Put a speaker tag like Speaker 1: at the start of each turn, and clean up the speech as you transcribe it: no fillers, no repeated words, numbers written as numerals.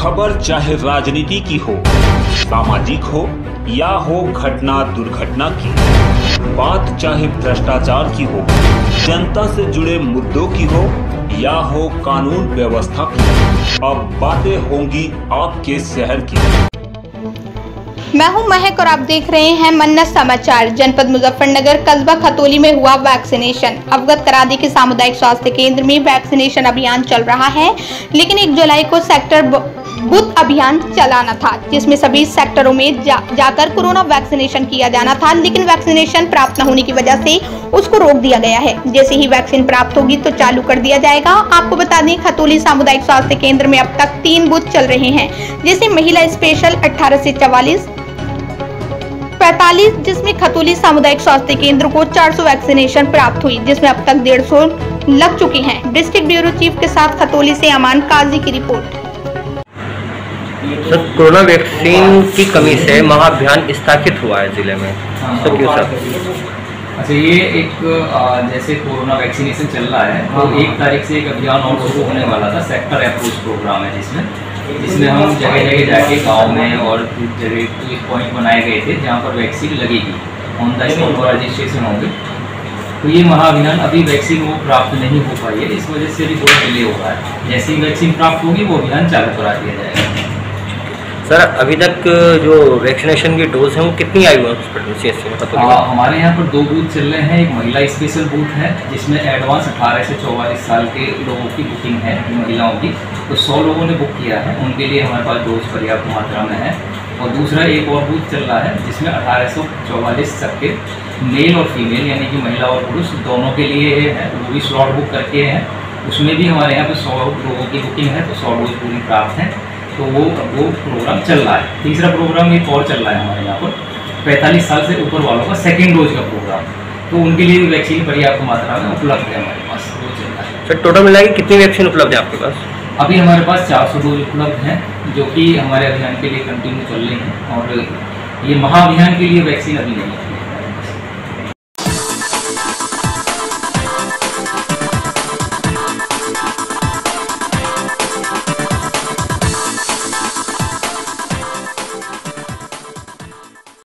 Speaker 1: खबर चाहे राजनीति की हो, सामाजिक हो या हो घटना दुर्घटना की, बात चाहे भ्रष्टाचार की हो, जनता से जुड़े मुद्दों की हो या हो कानून व्यवस्था की, अब बातें होंगी आपके शहर की।
Speaker 2: मैं हूं महक और आप देख रहे हैं मन्नत समाचार। जनपद मुजफ्फरनगर कस्बा खतौली में हुआ वैक्सीनेशन। अवगत करा दी कि सामुदायिक स्वास्थ्य केंद्र में वैक्सीनेशन अभियान चल रहा है, लेकिन 1 जुलाई को सेक्टर बूथ अभियान चलाना था, जिसमें सभी सेक्टरों में जाकर कोरोना वैक्सीनेशन किया जाना था, लेकिन वैक्सीनेशन प्राप्त न होने की वजह से उसको रोक दिया गया है। जैसे ही वैक्सीन प्राप्त होगी तो चालू कर दिया जाएगा। आपको बता दें, खतौली सामुदायिक स्वास्थ्य केंद्र में अब तक 3 बूथ चल रहे हैं, जैसे महिला स्पेशल 18 से 44 45, जिसमें खतौली सामुदायिक स्वास्थ्य केंद्र को 400 वैक्सीनेशन प्राप्त हुई, जिसमें अब तक 150 लग चुके हैं। डिस्ट्रिक्ट ब्यूरो चीफ के साथ खतौली से अमान काजी की रिपोर्ट।
Speaker 3: सर, कोरोना वैक्सीन की कमी से महाअभियान स्थगित हुआ है जिले में, तो क्यों सर?
Speaker 4: अच्छा, ये एक जैसे कोरोना वैक्सीनेशन चल रहा है तो 1 तारीख से एक अभियान और शुरू होने वाला था। सेक्टर अप्रोच प्रोग्राम है जिसमें हम जगह जगह जाके गांव में और जगह पॉइंट बनाए गए थे जहां पर वैक्सीन लगेगी, ऑन द स्पॉट रजिस्ट्रेशन होंगे। तो ये महाअभियान अभी वैक्सीन वो प्राप्त नहीं हो पाई है, इस वजह से भी थोड़ा डिले हो रहा है। जैसे ही वैक्सीन प्राप्त होगी वो अभियान चालू करा दिया जाएगा।
Speaker 3: सर, अभी तक जो वैक्सीनेशन की डोज है वो कितनी आई हुई है?
Speaker 4: हमारे यहाँ पर 2 बूथ चल रहे हैं। एक महिला स्पेशल बूथ है जिसमें एडवांस 18 से 44 साल के लोगों की बुकिंग है, महिलाओं की। तो 100 लोगों ने बुक किया है, उनके लिए हमारे पास डोज पर्याप्त मात्रा में है। और दूसरा एक और बूथ चल रहा है जिसमें 18 से 44 तक के मेल और फीमेल यानी कि महिला और पुरुष दोनों के लिए है, वो भी स्लॉट बुक करके हैं। उसमें भी हमारे यहाँ पर 100 लोगों की बुकिंग है, तो 100 डोज पूरी प्राप्त है। तो वो प्रोग्राम चल रहा है। तीसरा प्रोग्राम एक और चल रहा है हमारे यहाँ पर 45 साल से ऊपर वालों का सेकेंड डोज का प्रोग्राम, तो उनके लिए भी वैक्सीन पर्याप्त मात्रा में उपलब्ध है हमारे पास, वो चल रहा है।
Speaker 3: सर, टोटल मिला के कितनी वैक्सीन उपलब्ध है आपके पास?
Speaker 4: अभी हमारे पास 400 डोज उपलब्ध हैं, जो कि हमारे अभियान के लिए कंटिन्यू चल रही हैं। और ये महाअभियान के लिए वैक्सीन अभी नहीं है।